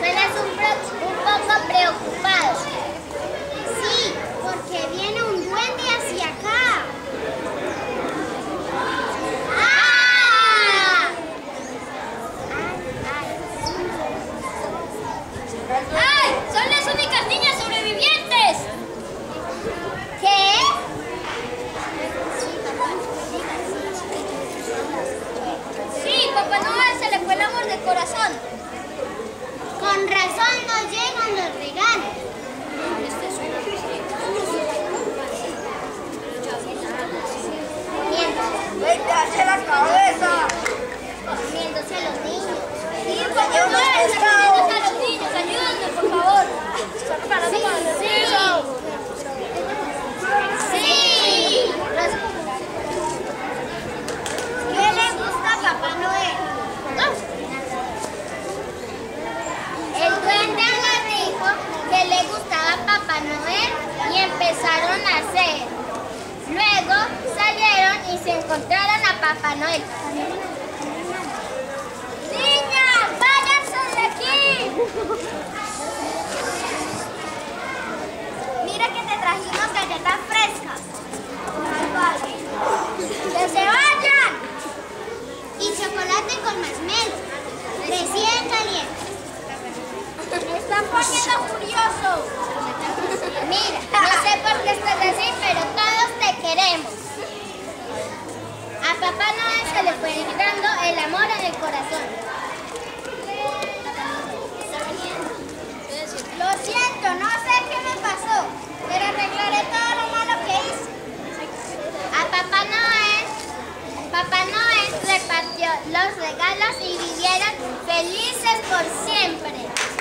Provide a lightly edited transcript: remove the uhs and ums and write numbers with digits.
Suenas un poco preocupado. Sí, porque viene un duende hacia acá. ¡Ah! ¡Ay! ¡Son las únicas niñas sobrevivientes! ¿Qué? Sí, Papá Noel se le fue el amor del corazón. Con razón no llegan los regalos. ¡Vete hacia la cabeza! Comiéndose a los niños. Sí, Papá Noel, sacudiéndose a los niños. Ayúdenme, por favor. Está preparando para el descenso. ¡Sí! ¿Qué le gusta a Papá Noel? El duende le dijo que le gustaba Papá Noel y empezaron a hacer. Luego salieron y se encontraron a Papá Noel. ¡Niñas, váyanse de aquí! Mira que te trajimos galletas frescas. ¡Que se vayan! Y chocolate con masmelo, recién caliente. Me están poniendo furioso. Mira, no sé por qué estás así, pero todos te queremos. A Papá Noel se le fue dando el amor en el corazón. Lo siento, no sé qué me pasó, pero arreglaré todo lo malo que hice. A Papá Noel repartió los regalos y vivieron felices por siempre.